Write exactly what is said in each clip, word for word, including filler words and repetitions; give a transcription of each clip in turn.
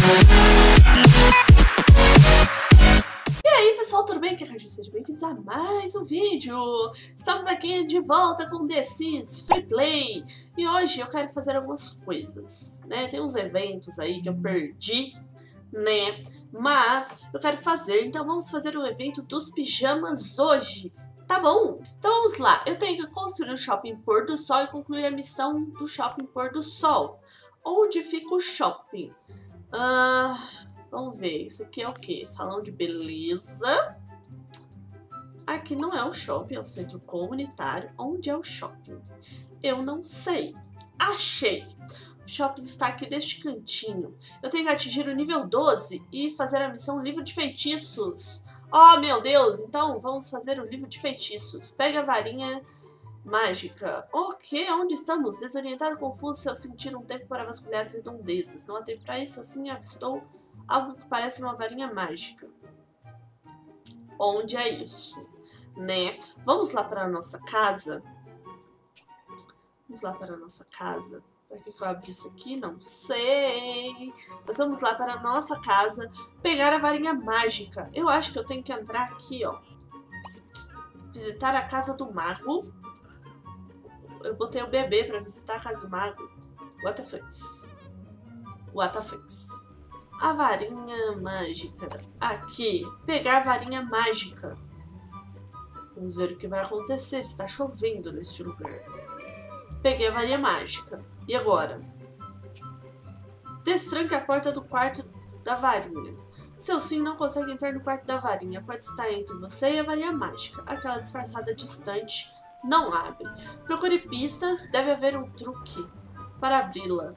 E aí pessoal, tudo bem? Aqui é a Raja, sejam bem-vindos a mais um vídeo. Estamos aqui de volta com The Sims Free Play. E hoje eu quero fazer algumas coisas, né? Tem uns eventos aí que eu perdi, né? Mas eu quero fazer, então vamos fazer o evento dos pijamas hoje. Tá bom? Então vamos lá. Eu tenho que construir o shopping Pôr do Sol e concluir a missão do shopping Pôr do Sol. Onde fica o shopping? Ah, vamos ver. Isso aqui é o quê? Salão de beleza. Aqui não é o shopping, é o centro comunitário. Onde é o shopping? Eu não sei. Achei. O shopping está aqui deste cantinho. Eu tenho que atingir o nível doze e fazer a missão livro de feitiços. Oh, meu Deus! Então, vamos fazer o livro de feitiços. Pega a varinha mágica. Ok, onde estamos? Desorientado, confuso, se eu sentir um tempo para vasculhar as redondezas. Não há tempo para isso, assim avistou algo que parece uma varinha mágica. Onde é isso? Né? Vamos lá para a nossa casa. Vamos lá para a nossa casa. Para que eu abri isso aqui? Não sei. Mas vamos lá para a nossa casa pegar a varinha mágica. Eu acho que eu tenho que entrar aqui, ó. Visitar a casa do mago. Eu botei o bebê para visitar a casa do mago. What the fuck? What the fuck? A varinha mágica. Aqui. Pegar a varinha mágica. Vamos ver o que vai acontecer. Está chovendo neste lugar. Peguei a varinha mágica. E agora? Destranque a porta do quarto da varinha. Seu sim não consegue entrar no quarto da varinha. A porta está entre você e a varinha mágica. Aquela disfarçada distante não abre. Procure pistas. Deve haver um truque para abri-la.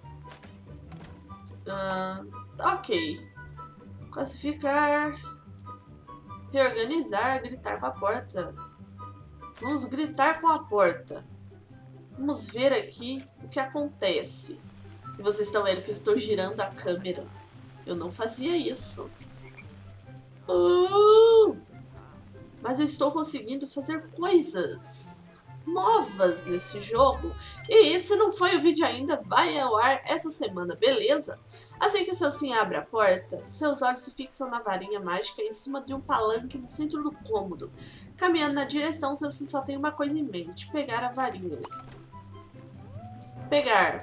Ah, ok. Classificar. Reorganizar. Gritar com a porta. Vamos gritar com a porta. Vamos ver aqui o que acontece. E vocês estão vendo que eu estou girando a câmera. Eu não fazia isso. Uh! Mas eu estou conseguindo fazer coisas novas nesse jogo. E esse não foi o vídeo ainda. Vai ao ar essa semana, beleza? Assim que o seu sim abre a porta, seus olhos se fixam na varinha mágica em cima de um palanque no centro do cômodo. Caminhando na direção, seu sim só tem uma coisa em mente. Pegar a varinha. Pegar.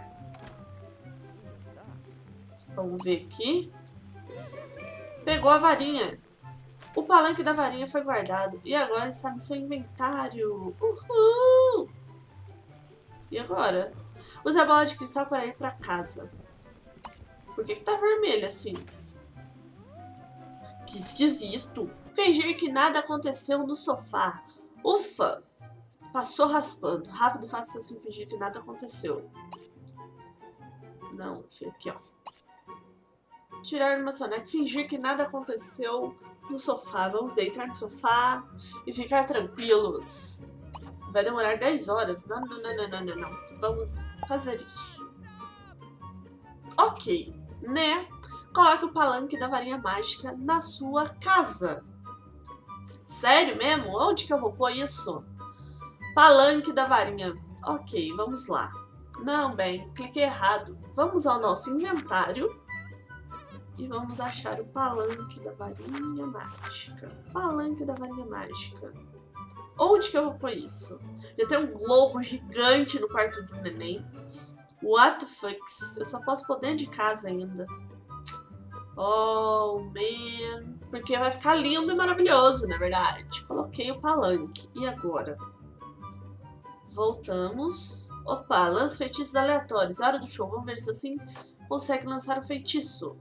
Vamos ver aqui. Pegou a varinha. O palanque da varinha foi guardado. E agora está no seu inventário. Uhul! E agora? Use a bola de cristal para ir para casa. Por que que tá vermelho assim? Que esquisito. Fingir que nada aconteceu no sofá. Ufa! Passou raspando. Rápido, faça assim, fingir que nada aconteceu. Não, aqui, ó. Tirar uma soneca. Fingir que nada aconteceu no sofá. Vamos deitar no sofá e ficar tranquilos. Vai demorar dez horas. Não, não, não, não, não, não, não. Vamos fazer isso. Ok, né? Coloque o palanque da varinha mágica na sua casa. Sério mesmo? Onde que eu vou pôr isso? Palanque da varinha. Ok, vamos lá. Não, bem, cliquei errado. Vamos ao nosso inventário. E vamos achar o palanque da varinha mágica. Palanque da varinha mágica. Onde que eu vou pôr isso? Já tem um globo gigante no quarto do neném. What the fuck? Eu só posso pôr dentro de casa ainda. Oh, man. Porque vai ficar lindo e maravilhoso, na verdade. Coloquei o palanque. E agora? Voltamos. Opa, lança feitiços aleatórios. Hora do show. Vamos ver se assim consegue lançar o feitiço.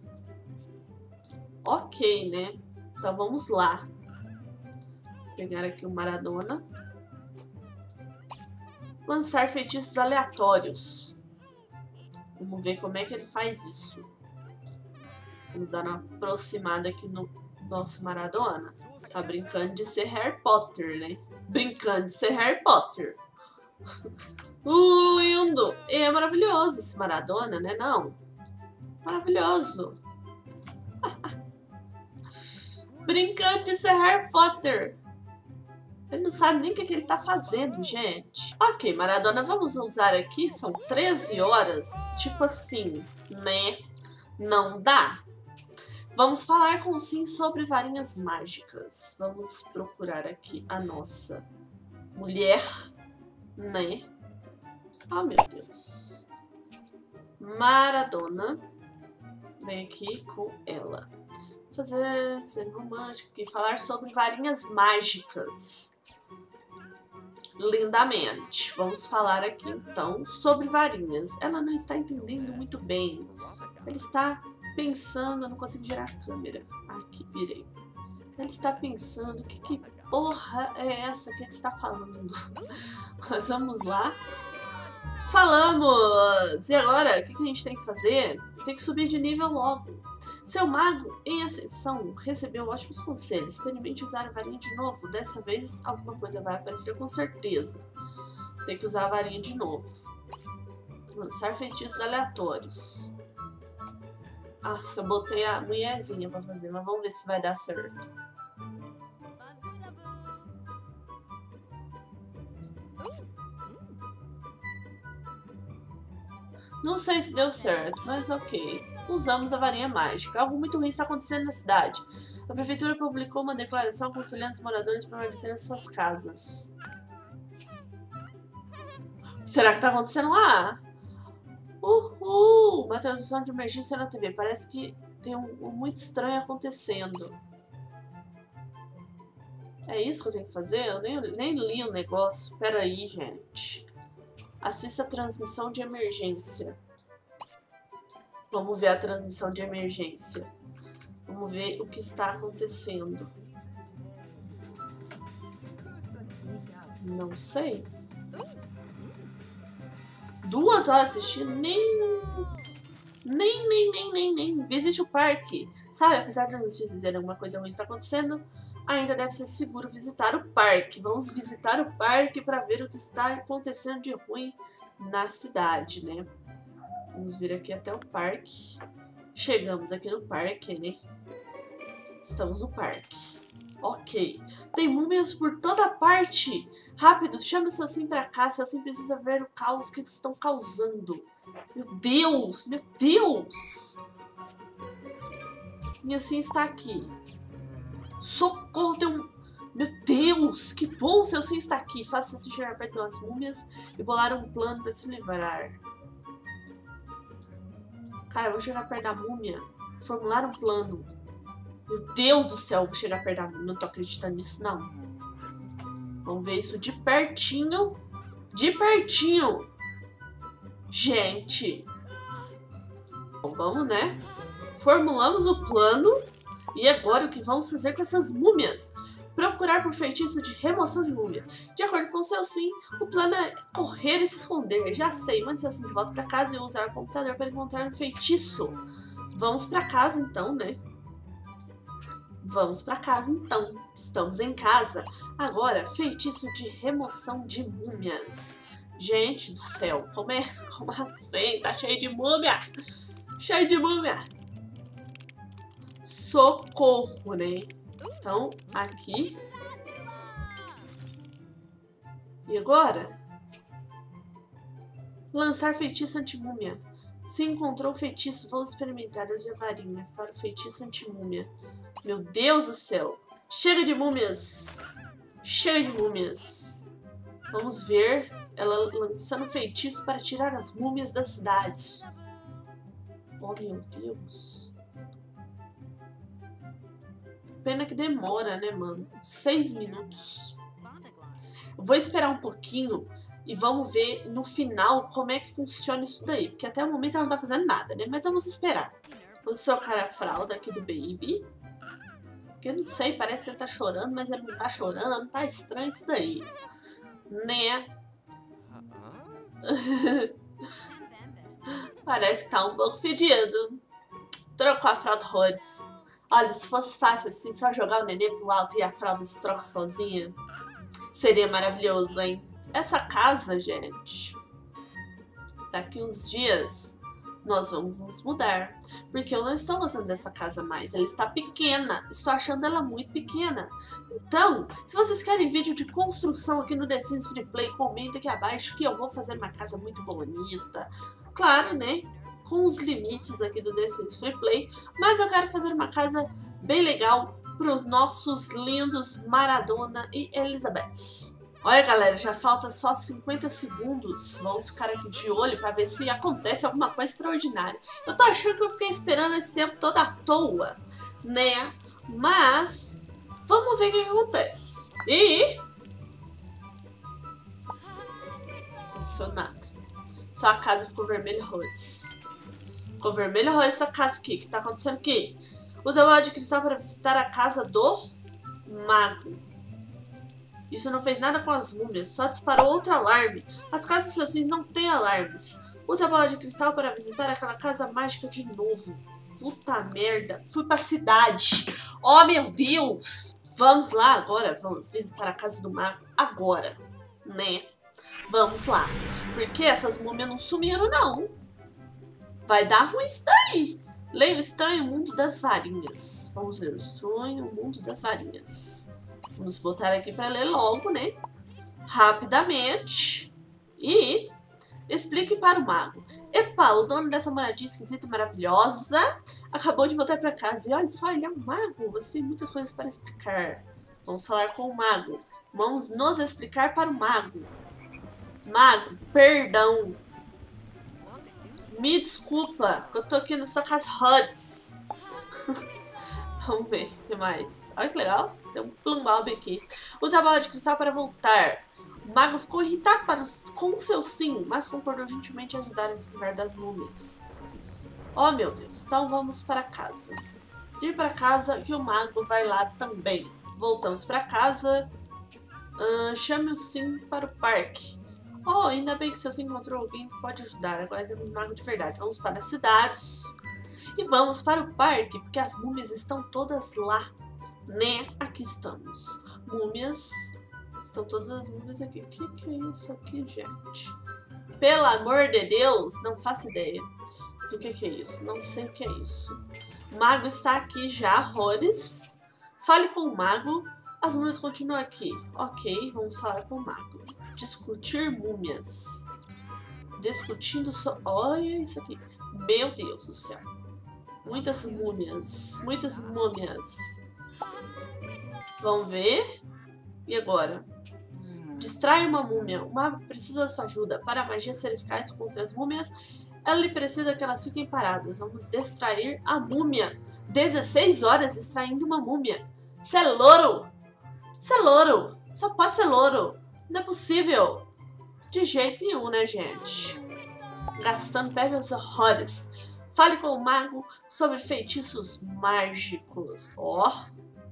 Ok, né? Então vamos lá. Vou pegar aqui o Maradona. Lançar feitiços aleatórios. Vamos ver como é que ele faz isso. Vamos dar uma aproximada aqui no nosso Maradona. Tá brincando de ser Harry Potter, né? Brincando de ser Harry Potter. Uh, lindo! E é maravilhoso esse Maradona, né? Não? Maravilhoso. Brincando de ser Harry Potter. Ele não sabe nem o que, que ele tá fazendo, gente. Ok, Maradona, vamos usar aqui. São treze horas. Tipo assim, né? Não dá. Vamos falar com sim sobre varinhas mágicas. Vamos procurar aqui a nossa mulher, né? Ah, meu Deus. Maradona. Vem aqui com ela. Fazer ser romântico aqui. Falar sobre varinhas mágicas. Lindamente. Vamos falar aqui então sobre varinhas. Ela não está entendendo muito bem. Ela está pensando. Eu não consigo girar a câmera. Aqui, virei. Ela está pensando. Que, que porra é essa que ele está falando? Mas vamos lá. Falamos! E agora, o que, que a gente tem que fazer? Tem que subir de nível logo. Seu mago em ascensão recebeu ótimos conselhos. Experimente usar a varinha de novo. Dessa vez, alguma coisa vai aparecer com certeza. Tem que usar a varinha de novo. Lançar feitiços aleatórios. Nossa, eu botei a mulherzinha pra fazer, mas vamos ver se vai dar certo. Não sei se deu certo, mas ok. Usamos a varinha mágica. Algo muito ruim está acontecendo na cidade. A prefeitura publicou uma declaração aconselhando os moradores a permanecerem em suas casas. Será que está acontecendo lá? Uhul! Uma transmissão de emergência na T V. Parece que tem um, um muito estranho acontecendo. É isso que eu tenho que fazer? Eu nem, nem li o negócio. Pera aí, gente. Assista a transmissão de emergência. Vamos ver a transmissão de emergência. Vamos ver o que está acontecendo. Não sei. Duas horas assistindo? Nem... Nem, nem, nem, nem, nem. Visite o parque. Sabe, apesar de nos dizer alguma coisa ruim está acontecendo, ainda deve ser seguro visitar o parque. Vamos visitar o parque para ver o que está acontecendo de ruim na cidade, né? Vamos vir aqui até o parque. Chegamos aqui no parque, né? Estamos no parque. Ok. Tem múmias por toda parte. Rápido, chame o seu sim pra cá. Seu sim precisa ver o caos que eles estão causando. Meu Deus! Meu Deus! Minha sim está aqui. Socorro, tem um... Meu Deus! Que bom seu sim está aqui. Faça se chegar perto das múmias e bolar um plano para se livrar. Cara, eu vou chegar perto da múmia. Formular um plano. Meu Deus do céu, eu vou chegar perto da múmia. Não tô acreditando nisso, não. Vamos ver isso de pertinho. De pertinho. Gente. Bom, vamos, né? Formulamos o plano. E agora o que vamos fazer com essas múmias? Procurar por feitiço de remoção de múmia. De acordo com o seu sim, o plano é correr e se esconder. Já sei, mande seu sim de volta para casa e usar o computador para encontrar um feitiço. Vamos para casa então, né? Vamos para casa então. Estamos em casa. Agora, feitiço de remoção de múmias. Gente do céu, como é? Como assim? Tá cheio de múmia. Cheio de múmia. Socorro, né? Então, aqui. E agora? Lançar feitiço anti-múmia. Se encontrou o feitiço, vou experimentar a varinha para o feitiço anti-múmia. Meu Deus do céu. Chega de múmias. Chega de múmias. Vamos ver ela lançando feitiço para tirar as múmias da cidade. Oh, meu Deus. Pena que demora, né, mano? Seis minutos. Eu vou esperar um pouquinho e vamos ver no final como é que funciona isso daí. Porque até o momento ela não tá fazendo nada, né? Mas vamos esperar. Vamos trocar a fralda aqui do baby. Porque eu não sei, parece que ele tá chorando, mas ele não tá chorando. Tá estranho isso daí. Né? Parece que tá um pouco fedido. Trocou a fralda Rhodes. Olha, se fosse fácil assim, só jogar o neném pro alto e a fralda se troca sozinha, seria maravilhoso, hein? Essa casa, gente, daqui uns dias nós vamos nos mudar. Porque eu não estou gostando dessa casa mais. Ela está pequena. Estou achando ela muito pequena. Então, se vocês querem vídeo de construção aqui no The Sims Free Play, comenta aqui abaixo que eu vou fazer uma casa muito bonita. Claro, né? com os limites aqui do The Sims Free Play, mas eu quero fazer uma casa bem legal para os nossos lindos Maradona e Elizabeth. Olha, galera, já falta só cinquenta segundos. Vamos ficar aqui de olho para ver se acontece alguma coisa extraordinária. Eu tô achando que eu fiquei esperando esse tempo todo à toa, né? Mas vamos ver o que acontece. E... não foi nada. Só a casa ficou vermelha e rosa. Ficou vermelha e rosa essa casa aqui. O que tá acontecendo aqui? Usa a bola de cristal para visitar a casa do mago. Isso não fez nada com as múmias, só disparou outro alarme. As casas assassinas não têm alarmes. Use a bola de cristal para visitar aquela casa mágica de novo. Puta merda. Fui pra cidade. Oh, meu Deus. Vamos lá agora. Vamos visitar a casa do mago agora. Né? Vamos lá. Porque essas múmias não sumiram, não. Vai dar ruim isso daí. Leia o Estranho Mundo das Varinhas. Vamos ler o Estranho Mundo das Varinhas. Vamos botar aqui para ler logo, né? Rapidamente. E explique para o mago. Epa, o dono dessa moradia esquisita e maravilhosa acabou de voltar para casa. E olha só, ele é um mago. Você tem muitas coisas para explicar. Vamos falar com o mago. Vamos nos explicar para o mago. Mago, perdão. Me desculpa, que eu tô aqui na sua casa Rods. Vamos ver o que mais. Olha que legal. Tem um plumbalbe aqui. Use a bola de cristal para voltar. O mago ficou irritado para os, com seu sim, mas concordou gentilmente em ajudar a esquivar das múmias. Oh, meu Deus. Então vamos para casa. Ir para casa que o mago vai lá também. Voltamos para casa. Uh, chame o sim para o parque. Oh, ainda bem que você encontrou alguém que pode ajudar. Agora temos mago de verdade. Vamos para as cidades. E vamos para o parque, porque as múmias estão todas lá, né? Aqui estamos. Múmias. Estão todas as múmias aqui. O que, que é isso aqui, gente? Pelo amor de Deus, não faço ideia do que, que é isso. Não sei o que é isso. O mago está aqui já, Rhodes. Fale com o mago. As múmias continuam aqui. Ok, vamos falar com o mago. Discutir múmias. Discutindo so... olha isso aqui. Meu Deus do céu. Muitas múmias. Muitas múmias. Vamos ver. E agora? Distrai uma múmia. O mago precisa da sua ajuda. Para a magia ser eficaz contra as múmias, ela lhe precisa que elas fiquem paradas. Vamos distrair a múmia. dezesseis horas distraindo uma múmia. Isso é louro. Isso é louro. Só pode ser louro. Não é possível. De jeito nenhum, né, gente? Gastando pérolas horrores. Fale com o mago sobre feitiços mágicos. Ó.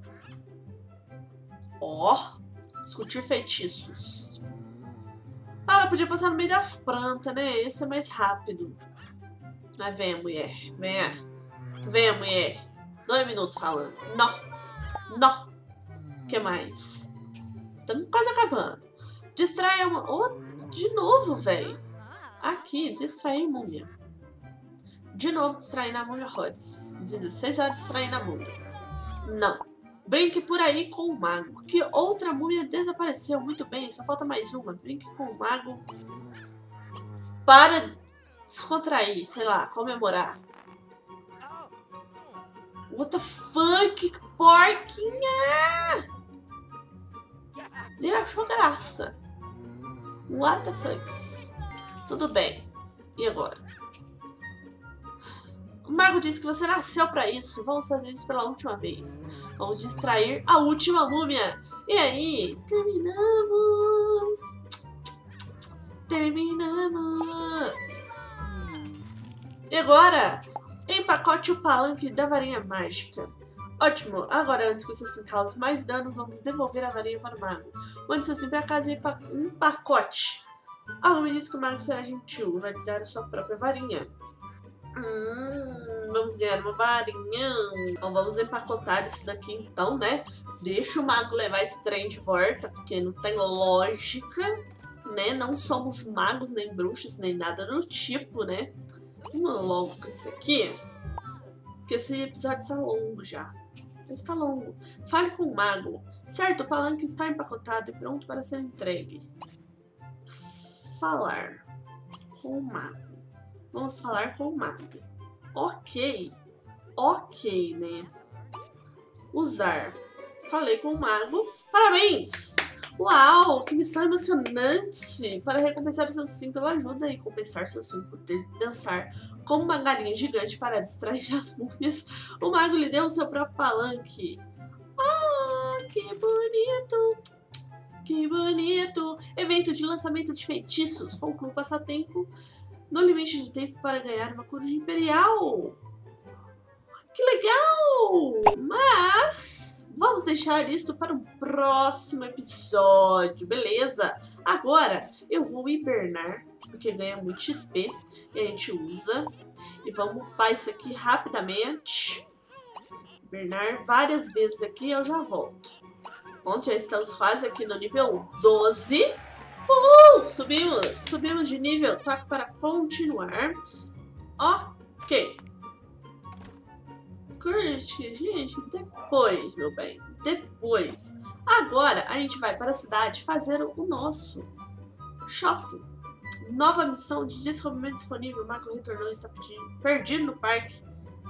Ó. Discutir feitiços. Ah, ela podia passar no meio das plantas, né? Esse é mais rápido. Mas venha, mulher. Venha. Venha, mulher. Dois minutos falando. Não. Não. O que mais? Estamos quase acabando. Distraia uma... oh, de novo, velho. Aqui, distrair múmia. De novo, distraindo a múmia Rhodes. dezesseis horas distraindo a múmia. Não. Brinque por aí com o mago. Que outra múmia desapareceu. Muito bem, só falta mais uma. Brinque com o mago. Para descontrair, sei lá, comemorar. What the fuck? Que porquinha! Ele achou graça. What the fuck? Tudo bem. E agora? O mago disse que você nasceu pra isso. Vamos fazer isso pela última vez. Vamos distrair a última múmia. E aí? Terminamos. Terminamos. E agora? Empacote o palanque da varinha mágica. Ótimo. Agora, antes que você se cause mais danos, vamos devolver a varinha para o mago. Mande seu sim para casa e um pacote. Algo me diz que o mago será gentil. Vai lhe dar a sua própria varinha. Hum, vamos ganhar uma varinha. Então vamos empacotar isso daqui então, né? Deixa o mago levar esse trem de volta, porque não tem lógica, né? Não somos magos, nem bruxos, nem nada do tipo, né? Vamos logo com isso aqui. Porque esse episódio está longo já. Está longo. Fale com o mago. Certo, o palanque está empacotado e pronto para ser entregue. Falar com o mago. Vamos falar com o mago. Ok. Ok, né? Usar. Falei com o mago. Parabéns! Uau, que missão emocionante! Para recompensar o seu sim pela ajuda e compensar seu sim por ter de dançar como uma galinha gigante para distrair as múmias, o mago lhe deu o seu próprio palanque. Oh, que bonito! Que bonito! Evento de lançamento de feitiços. Conclua o passatempo no limite de tempo para ganhar uma coruja imperial. Que legal! Mas vamos deixar isso para um próximo episódio, beleza? Agora eu vou hibernar, porque ganha muito X P e a gente usa. E vamos upar isso aqui rapidamente. Hibernar várias vezes aqui e eu já volto. Bom, já estamos quase aqui no nível doze. Uh, subimos, subimos de nível. Toque para continuar. Ok. Curte, gente, depois, meu bem, depois. Agora a gente vai para a cidade fazer o nosso shopping. Nova missão de descobrimento disponível. O mago retornou e está pedindo, perdido no parque.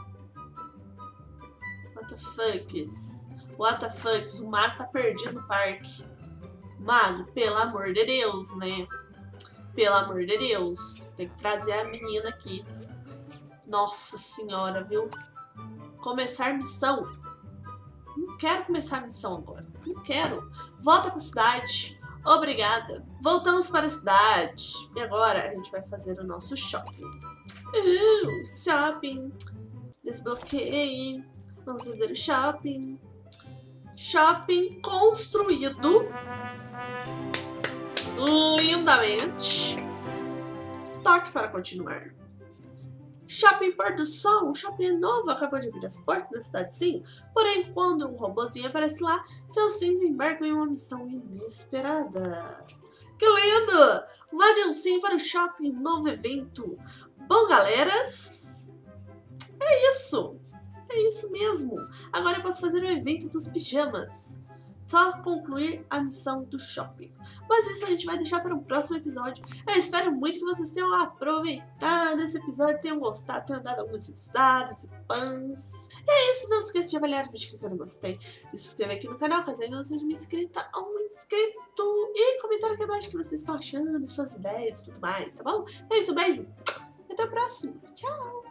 What the fucks? What the fucks? O mago tá perdido no parque. Mago, pelo amor de Deus, né? Pelo amor de Deus. Tem que trazer a menina aqui. Nossa senhora, viu? Começar missão. Não quero começar a missão agora. Não quero. Volta pra cidade. Obrigada. Voltamos para a cidade. E agora a gente vai fazer o nosso shopping. Uh, shopping. Desbloqueie. Vamos fazer o shopping. Shopping construído. Lindamente. Toque para continuar. Shopping Pôr do Sol, um shopping novo, acabou de abrir as portas da cidade, sim. Porém, quando um robozinho aparece lá, seus sims embarcam em uma missão inesperada. Que lindo! Mande um sim para o shopping, novo evento. Bom, galeras, é isso. É isso mesmo. Agora eu posso fazer o evento dos pijamas. Só concluir a missão do shopping. Mas isso a gente vai deixar para um próximo episódio. Eu espero muito que vocês tenham aproveitado esse episódio, tenham gostado, tenham dado algumas risadas e pãs. E é isso, não esqueça de avaliar o vídeo clicando no gostei, de se inscrever aqui no canal, caso ainda não seja uma inscrita ou um inscrito. E comentar aqui abaixo o que vocês estão achando, suas ideias e tudo mais, tá bom? É isso, beijo. Até a próxima. Tchau.